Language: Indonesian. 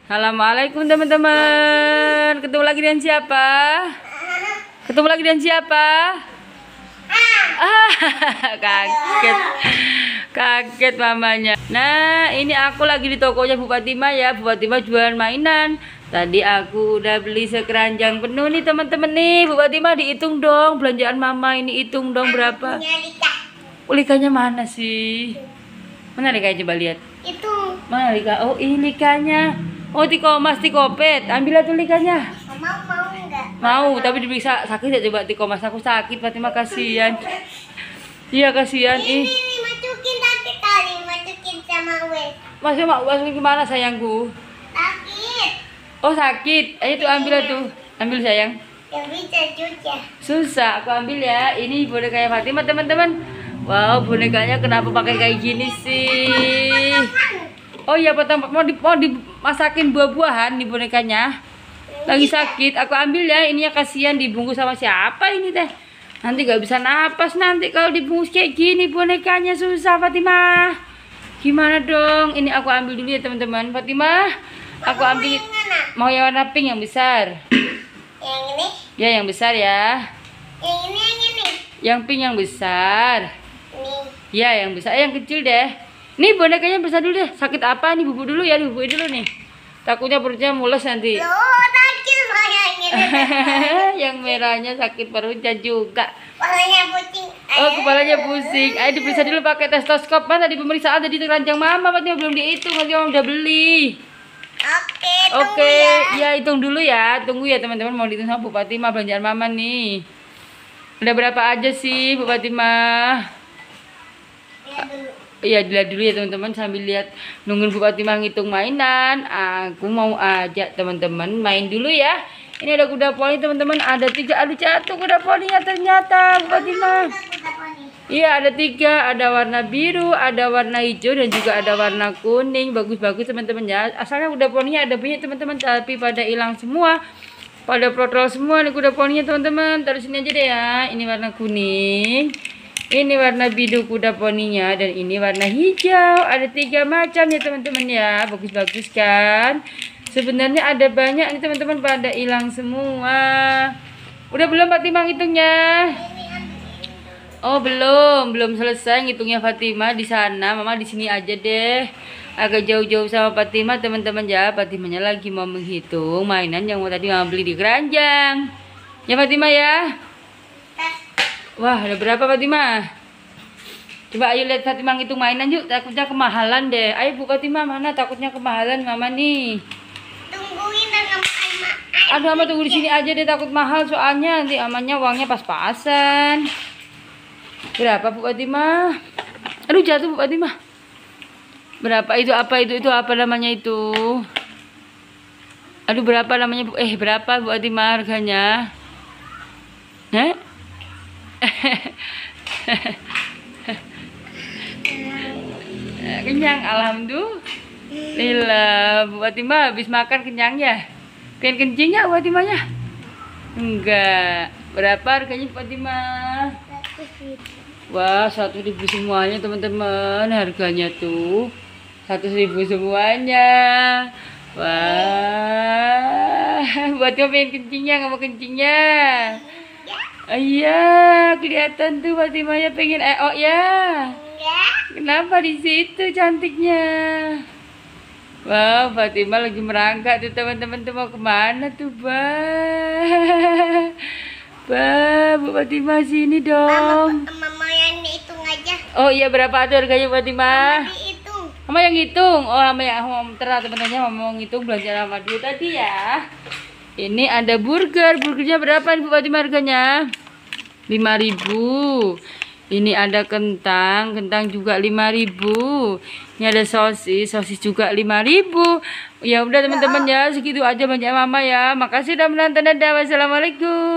Assalamualaikum teman-teman. Ketemu lagi dengan siapa? Ketemu lagi dengan siapa? Kaget. Kaget mamanya. Nah, ini aku lagi di tokonya Bu Fatimah ya. Bu Fatimah jualan mainan. Tadi aku udah beli sekeranjang penuh nih teman-teman nih. Bu Fatimah dihitung dong belanjaan mama ini, hitung dong berapa. Likanya mana sih? Mana likanya, coba lihat. Itu. Mana lika? Oh, ini likanya. Oh, tikomas, tikopet. Ambillah tuh likanya. Mau enggak? Mau, tapi diperiksa sakit ya, coba tikomas. Aku sakit, Fatimah kasihan. Iya, kasihan. Ini masukin tadi kali, masukin sama wes. Masukin gimana sayangku? Sakit. Oh, sakit. Ayo tuh ambillah tuh. Ambil sayang. Yang bisa juga. Susah, aku ambil ya. Ini bonekanya Fatimah teman-teman. Wow, bonekanya kenapa pakai kayak gini sih? Oh iya, mau dimasakin buah-buahan nih bonekanya. Lagi sakit, aku ambil ya. Ini ya, kasihan dibungkus sama siapa ini teh? Nanti gak bisa napas nanti kalau dibungkus kayak gini bonekanya, susah Fatimah. Gimana dong? Ini aku ambil dulu ya teman-teman. Fatimah, aku ambil. Mau yang warna pink yang besar. Yang ini? Ya, yang besar ya. Yang ini. Yang pink yang besar. Ini. Ya, yang besar. Yang kecil deh. Nih bonekanya besar dulu deh. Sakit apa nih? Bubuk dulu ya, bubuk dulu nih. Takutnya perutnya mules nanti. Loh, sakit sayangnya. Yang merahnya sakit perutnya juga. Kepalanya pusing. Oh, kepalanya pusing. Ayo diperiksa dulu pakai stetoskop. Mana tadi pemeriksaan tadi keranjang mama, Fatimah belum dihitung, Fatimah udah beli. Oke, ya hitung dulu ya. Tunggu ya teman-teman, mau dihitung sama Bu Fatimah belanjaan mama nih. Udah berapa aja sih Bu Fatimah? Iya, dilihat dulu ya teman-teman sambil lihat nungguin Bu Fatimah ngitung mainan. Aku mau ajak teman-teman main dulu ya. Ini ada kuda poni teman-teman, ada 3, ada jatuh kuda poninya ternyata Bu Fatimah. Iya, ada 3, ada warna biru, ada warna hijau dan juga ada warna kuning. Bagus-bagus teman-teman ya. Asalnya kuda poninya ada banyak teman-teman, tapi pada hilang semua. Pada protol semua nih kuda poninya teman-teman. Taruh sini aja deh ya. Ini warna kuning. Ini warna biru kuda poninya dan ini warna hijau. Ada 3 macam ya teman-teman ya. Bagus-bagus kan? Sebenarnya ada banyak nih teman-teman, pada hilang semua. Udah belum Fatimah ngitungnya? Oh, belum selesai ngitungnya Fatimah di sana. Mama di sini aja deh. Agak jauh-jauh sama Fatimah teman-teman ya. Fatimahnya lagi mau menghitung mainan yang tadi Mama beli di keranjang. Ya Fatimah ya. Wah, ada berapa Fatimah? Coba ayo lihat Fatimah ngitung mainan yuk. Takutnya kemahalan deh. Ayo Bu Fatimah, mana takutnya kemahalan Mama nih. Tungguin dan Aduh, Mama tunggu di sini aja deh, takut mahal soalnya nanti amannya uangnya pas-pasan. Berapa Bu Fatimah? Aduh, jatuh Bu Fatimah. Berapa itu? Apa itu? Itu apa namanya itu? Aduh, berapa namanya Bu? Berapa Bu Fatimah harganya? Kenyang, alhamdulillah. Bu Fatimah habis makan kenyang ya? Pengen kencing ya Bu Fatimahnya? Enggak. Berapa harganya Bu Fatimah? Wah, 1.000 semuanya teman-teman. Harganya tuh 1.000 semuanya. Wah, Bu Fatimah pengen kencingnya, nggak mau kencingnya? Iya, kelihatan tuh Fatimahnya pengen ya. Kenapa di situ cantiknya? Wow, Fatimah lagi merangkak tuh teman-teman, tuh mau kemana tuh, Bu Fatimah sini dong. Mama yang dihitung aja. Oh iya, berapa tuh harganya Fatimah? Dihitung. Mama yang ngitung. Oh, Mama yang teman-temannya mau ngitung belanja sama dulu tadi ya. Ini ada burgernya berapa nih Bu Fatimah harganya? 5.000. Ini ada kentang juga 5.000. Ini ada sosis juga 5.000. Ya udah teman-teman ya, segitu aja banyak Mama ya. Makasih udah menonton, dadah. Wassalamualaikum.